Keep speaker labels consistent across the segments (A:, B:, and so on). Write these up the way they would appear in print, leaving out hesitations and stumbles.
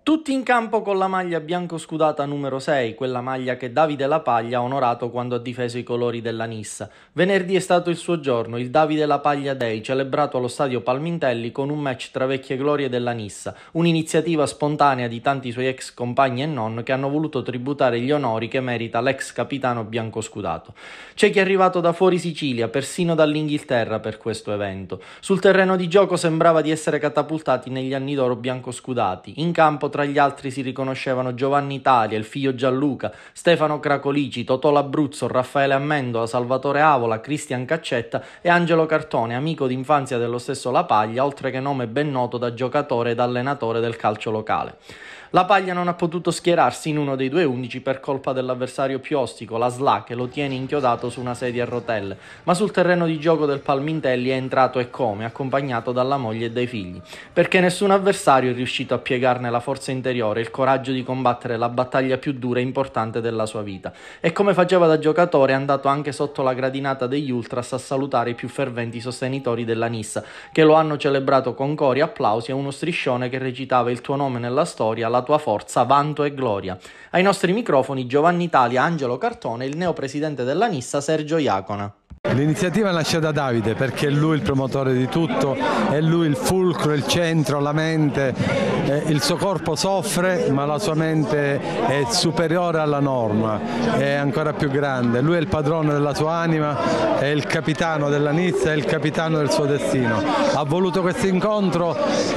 A: Tutti in campo con la maglia bianco-scudata numero 6, quella maglia che Davide La Paglia ha onorato quando ha difeso i colori della Nissa. Venerdì è stato il suo giorno, il Davide La Paglia Day, celebrato allo stadio Palmintelli con un match tra vecchie glorie della Nissa, un'iniziativa spontanea di tanti suoi ex compagni e non che hanno voluto tributare gli onori che merita l'ex capitano bianco-scudato. C'è chi è arrivato da fuori Sicilia, persino dall'Inghilterra per questo evento. Sul terreno di gioco sembrava di essere catapultati negli anni d'oro bianco-scudati. In campo tra gli altri si riconoscevano Giovanni Italia, il figlio Gianluca, Stefano Cracolici, Totò L'Abruzzo, Raffaele Ammendola, Salvatore Avola, Cristian Caccetta e Angelo Cartone, amico d'infanzia dello stesso La Paglia, oltre che nome ben noto da giocatore ed allenatore del calcio locale. La Paglia non ha potuto schierarsi in uno dei due 11 per colpa dell'avversario più ostico, la SLA, che lo tiene inchiodato su una sedia a rotelle, ma sul terreno di gioco del Palmintelli è entrato e come, accompagnato dalla moglie e dai figli, perché nessun avversario è riuscito a piegarne la forza interiore, il coraggio di combattere la battaglia più dura e importante della sua vita. E come faceva da giocatore è andato anche sotto la gradinata degli Ultras a salutare i più ferventi sostenitori della Nissa, che lo hanno celebrato con cori, applausi e uno striscione che recitava il tuo nome nella storia, la tua forza, vanto e gloria. Ai nostri microfoni Giovanni Italia, Angelo Cartone e il neopresidente della Nissa Sergio Iacona.
B: L'iniziativa nasce da Davide perché è lui il promotore di tutto, è lui il fulcro, il centro, la mente, il suo corpo soffre ma la sua mente è superiore alla norma, è ancora più grande, lui è il padrone della sua anima, è il capitano della Nizza, è il capitano del suo destino. Ha voluto questo incontro,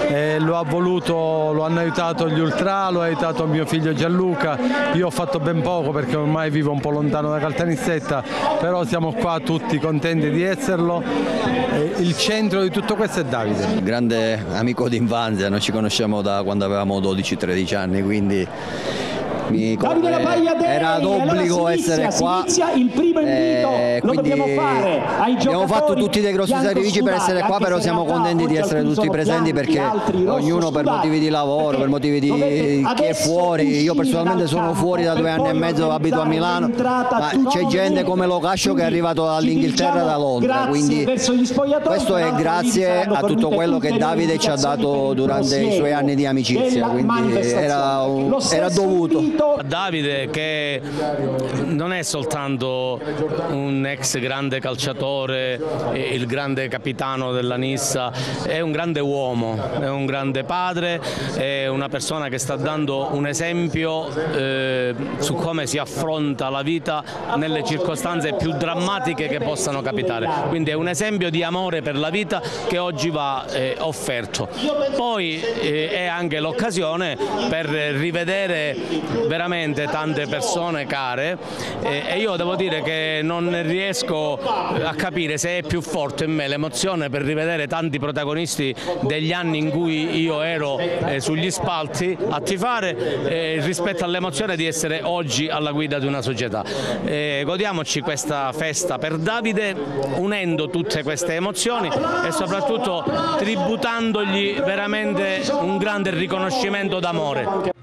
B: lo hanno aiutato gli Ultra, lo ha aiutato mio figlio Gianluca, io ho fatto ben poco perché ormai vivo un po' lontano da Caltanissetta, però siamo qua tutti contenti di esserlo. Il centro di tutto questo è Davide.
C: Grande amico d'infanzia, noi ci conosciamo da quando avevamo 12-13 anni, quindi era d'obbligo essere qua.
D: Il primo invito lo dobbiamo fare ai giocatori.
C: Abbiamo fatto tutti dei grossi sacrifici per essere qua, però siamo contenti di essere tutti presenti perché ognuno per motivi di lavoro, per motivi di chi è fuori. Io personalmente sono fuori da 2 anni e mezzo, abito a Milano, ma c'è gente come Locascio che è arrivato dall'Inghilterra, da Londra, quindi questo è grazie a tutto quello che Davide ci ha dato durante i suoi anni di amicizia, quindi era dovuto.
E: Davide, che non è soltanto un ex grande calciatore, il grande capitano della Nissa, è un grande uomo, è un grande padre, è una persona che sta dando un esempio su come si affronta la vita nelle circostanze più drammatiche che possano capitare, quindi è un esempio di amore per la vita che oggi va offerto. Poi è anche l'occasione per rivedere veramente tante persone care e io devo dire che non riesco a capire se è più forte in me l'emozione per rivedere tanti protagonisti degli anni in cui io ero sugli spalti a tifare rispetto all'emozione di essere oggi alla guida di una società. Godiamoci questa festa per Davide unendo tutte queste emozioni e soprattutto tributandogli veramente un grande riconoscimento d'amore.